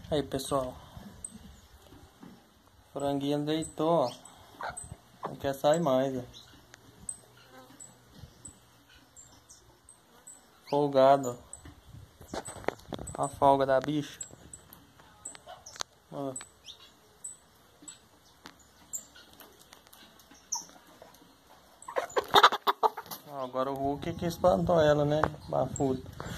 Aí, pessoal. O franguinho deitou, ó. Não quer sair mais, ó. Folgado. A folga da bicha. Ó. Ó, agora o Hulk que espantou ela, né? Bafudo.